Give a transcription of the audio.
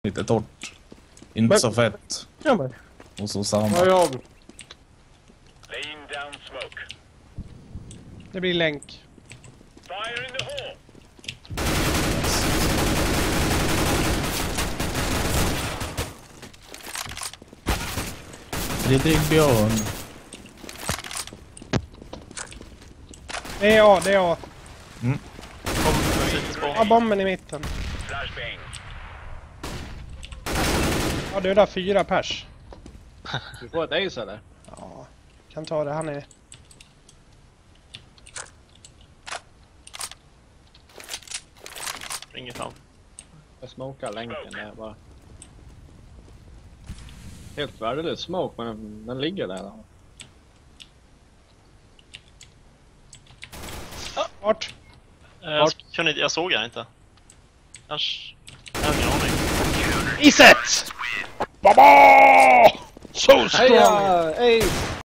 Lite torrt. Inte så fett. Ja, men. Och så samma. Vad gör du? Laying down smoke. Det blir länk. Fire in the hole. Fredrik Björn. Det är A, det är A. Mm. Ja, bomben i mitten. Flashbang. Ja, du är där 4 pers. Du får ett ace eller? Ja, kan ta det. Han är... Inget fram. Jag smokar länken där bara. Helt värdelös smoke, men den ligger där då. Vart? Jag såg han inte. Jag har ingen aning. Iset! Baba! So strong! Heja! Ace!